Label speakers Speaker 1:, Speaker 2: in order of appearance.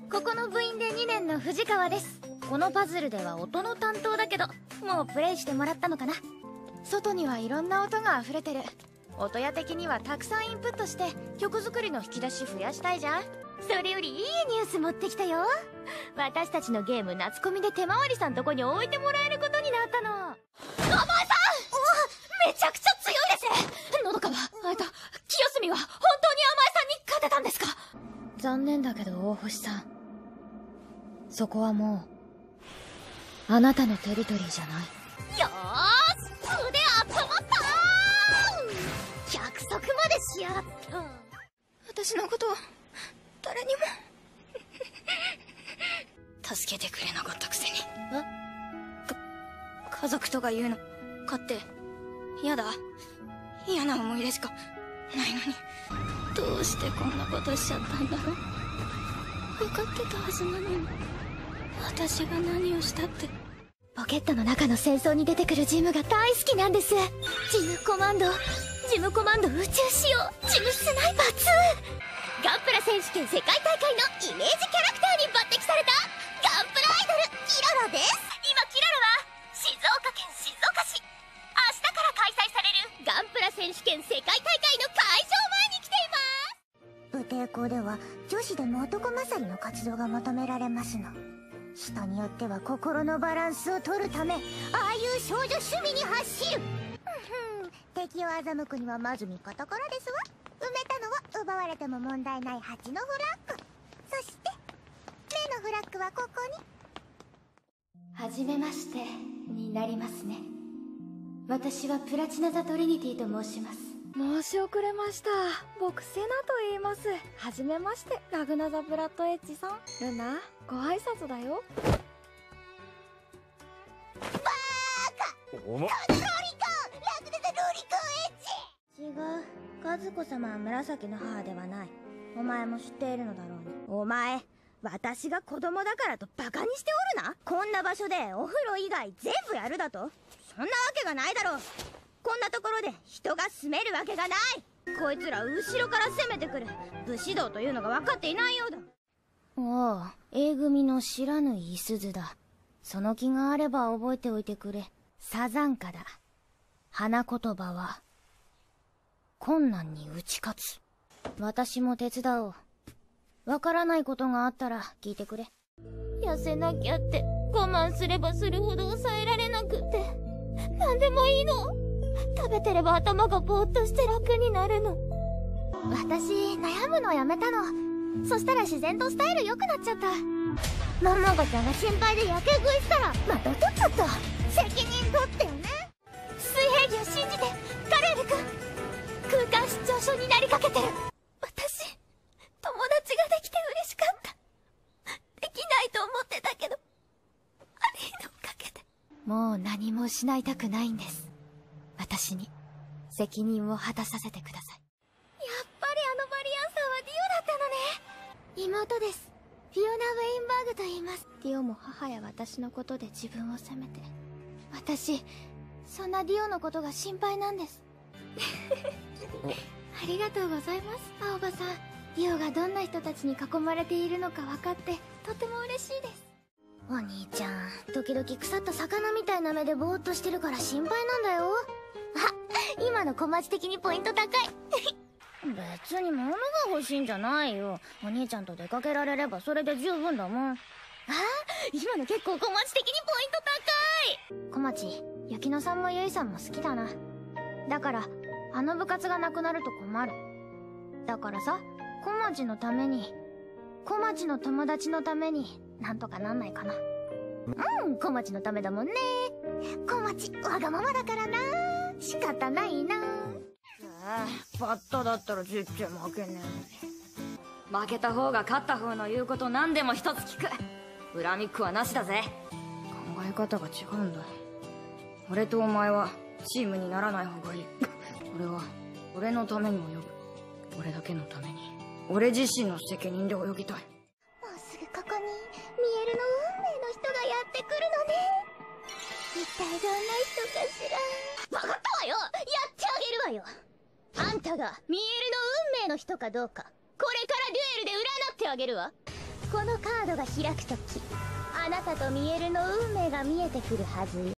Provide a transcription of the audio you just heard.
Speaker 1: ここの部員で2年の藤川です。このパズルでは音の担当だけど、もうプレイしてもらったのかな。外にはいろんな音が溢れてる。音屋的にはたくさんインプットして曲作りの引き出し増やしたいじゃん。それよりいいニュース持ってきたよ。私たちのゲーム夏コミで手回りさんとこに置いてもらえることになったの。甘えさん、めちゃくちゃ強いです。のどかは清澄は本当に甘えさんに勝てたんですか？残念だけど大星さん、そこはもうあなたのテリトリーじゃない。よーし、腕温まったー。約束までしやがった。私のこと誰にも助けてくれなかったくせに。家族とか言うのかって嫌だ。嫌な思い出しかないのに、どうしてこんなことしちゃったんだろう。分かってたはずなのに、私が何をしたって。ポケットの中の戦争に出てくるジムが大好きなんです。ジムコマンド宇宙仕様ジムスナイパー2。ガンプラ選手権世界大会のイメージキャラクターに抜擢されたガンプラアイドルキララです。今キララは静岡県静岡市。明日から開催されるガンプラ選手権世界大会の会場前に来ています。武帝校では女子でも男勝りの活動が求められますの。人によっては心のバランスを取るため、ああいう少女趣味に走る。敵を欺くにはまず味方からですわ。埋めたのは奪われても問題ない8のフラッグ。そして目のフラッグはここに。はじめましてになりますね。私はプラチナ・ザ・トリニティと申します。申し遅れました。僕セナと言います。はじめまして、ラグナ・ザ・ブラッドエッジさん。ルナ、ご挨拶だよ。バーカ、このロリコン、ラグナ・ザ・ロリコンエッジ。違う、和子様は紫の母ではない。お前も知っているのだろうに。お前、私が子供だからとバカにしておるな。こんな場所でお風呂以外全部やるだと？そんなわけがないだろう。こんなところで人が住めるわけがない。こいつら後ろから攻めてくる武士道というのが分かっていないようだ。おお、A組の知らぬいすずだ。その気があれば覚えておいてくれ。サザンカだ。花言葉は困難に打ち勝つ。私も手伝おう。わからないことがあったら聞いてくれ。痩せなきゃって我慢すればするほど抑えられなくて。何でもいいの。食べてれば頭がぼーっとして楽になるの。私悩むのやめたの。そしたら自然とスタイル良くなっちゃった。ママ子ちゃんが心配でやけ食いしたらまた取っちゃった。責任取ってよね。水平儀を信じてカレール君。空間失調症になりかけてる。私友達ができて嬉しかった。できないと思ってたけど、あれのおかげで。もう何も失いたくないんです。私に責任を果たさせてください。やっぱりあのバリアンさんはディオだったのね。妹です。フィオナ・ウェインバーグと言います。ディオも母や私のことで自分を責めて。私そんなディオのことが心配なんです。ありがとうございます青葉さん。ディオがどんな人たちに囲まれているのか分かってとても嬉しいです。お兄ちゃん時々腐った魚みたいな目でぼーっとしてるから心配なんだよ。あ、今の小町的にポイント高い。別に物が欲しいんじゃないよ。お兄ちゃんと出かけられればそれで十分だもん。あ、今の結構小町的にポイント高い。小町、雪乃さんもゆいさんも好きだな。だからあの部活がなくなると困る。だからさ、小町のために、小町の友達のためになんとかなんないかな。小町のためだもんね。小町わがままだからな。仕方ないな。バッタだったら絶対負けねえのに。負けた方が勝った方の言うこと何でも一つ聞く。恨みっこはなしだぜ。考え方が違うんだ。俺とお前はチームにならない方がいい。俺は俺のために泳ぐ。俺だけのために、俺自身の責任で泳ぎたい。もうすぐここにミエルの運命の人がやってくるのね。一体どんな人かしら。分かったわよ。やってあげるわよ。あんたがミエルの運命の人かどうか、これからデュエルで占ってあげるわ。 このカードが開くとき、あなたとミエルの運命が見えてくるはずよ。